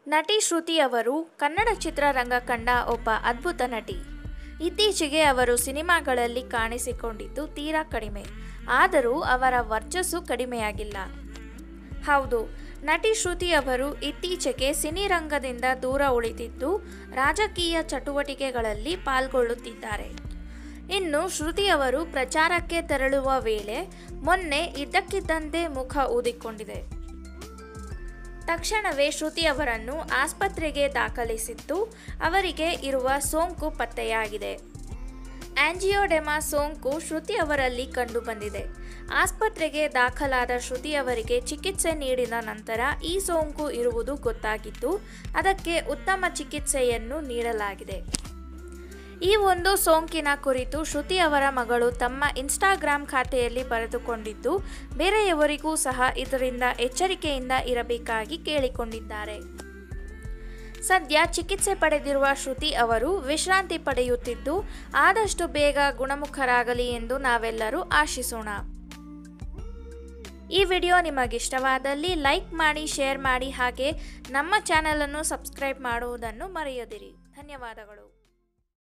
ನಟಿ ಶ್ರುತಿ ಅವರು ಕನ್ನಡ ಚಿತ್ರರಂಗ ಕಂಡ ಒಬ್ಬ ಅದ್ಭುತ ನಟಿ. ಇತ್ತೀಚೆಗೆ ಅವರು ಸಿನಿಮಾಗಳಲ್ಲಿ ಕಾಣಿಸಿಕೊಂಡಿದ್ದು ತೀರಾ ಕಡಿಮೆ. ಆದರೂ ಅವರ ವರ್ಚಸ್ಸು ಕಡಿಮೆಯಾಗಿಲ್ಲ. ಹೌದು, ನಟಿ ಶ್ರುತಿ ಅವರು ಇತ್ತೀಚೆಗೆ ಸಿನಿರಂಗದಿಂದ ದೂರ ಉಳಿದಿದ್ದು ರಾಜಕೀಯ ಚಟುವಟಿಕೆಗಳಲ್ಲಿ ಪಾಲ್ಗೊಳ್ಳುತ್ತಿದ್ದಾರೆ. ಇನ್ನು ಶ್ರುತಿ ಅವರು ಪ್ರಚಾರಕ್ಕೆ ತೆರಳುವ ವೇಳೆ ಮೊನ್ನೆ ಇದ್ದಕ್ಕಿದ್ದಂತೆ ಮುಖ ಊದಿಕೊಂಡಿದೆ. ತಕ್ಷಣವೇ ಶ್ರುತಿ ಅವರನ್ನು ಆಸ್ಪತ್ರೆಗೆ ದಾಖಲಿಸಿದ್ದು ಅವರಿಗೆ ಇರುವ ಸೋಂಕು ಪತ್ತೆಯಾಗಿದೆ. ಆಂಜಿಯೋಡೆಮಾ ಸೋಂಕು ಶ್ರುತಿ ಅವರಲ್ಲಿ ಕಂಡುಬಂದಿದೆ. ಆಸ್ಪತ್ರೆಗೆ ದಾಖಲಾದ ಶ್ರುತಿ ಅವರಿಗೆ ಚಿಕಿತ್ಸೆ ನೀಡಿದ ನಂತರ ಈ ಸೋಂಕು ಇರುವುದು ಗೊತ್ತಾಗಿದ್ದು ಅದಕ್ಕೆ ಉತ್ತಮ ಚಿಕಿತ್ಸೆಯನ್ನು ನೀಡಲಾಗಿದೆ. ಈ ಒಂದು ಸೋಂಕಿನ ಕುರಿತು ಶ್ರುತಿ ಅವರ ಮಗಳು ತಮ್ಮ ಇನ್ಸ್ಟಾಗ್ರಾಮ್ ಖಾತೆಯಲ್ಲಿ ಬರೆದುಕೊಂಡಿದ್ದು ಬೇರೆಯವರಿಗೂ ಸಹ ಇದರಿಂದ ಎಚ್ಚರಿಕೆಯಿಂದ ಇರಬೇಕಾಗಿ ಕೇಳಿಕೊಂಡಿದ್ದಾರೆ. ಸದ್ಯ ಚಿಕಿತ್ಸೆ ಪಡೆದಿರುವ ಶ್ರುತಿ ಅವರು ವಿಶ್ರಾಂತಿ ಪಡೆಯುತ್ತಿದ್ದು ಆದಷ್ಟು ಬೇಗ ಗುಣಮುಖರಾಗಲಿ ಎಂದು ನಾವೆಲ್ಲರೂ ಆಶಿಸೋಣ. ಈ ವಿಡಿಯೋ ನಿಮಗಿಷ್ಟವಾದಲ್ಲಿ ಲೈಕ್ ಮಾಡಿ, ಶೇರ್ ಮಾಡಿ, ಹಾಗೆ ನಮ್ಮ ಚಾನೆಲ್ ಅನ್ನು ಸಬ್ಸ್ಕ್ರೈಬ್ ಮಾಡುವುದನ್ನು ಮರೆಯದಿರಿ. ಧನ್ಯವಾದಗಳು.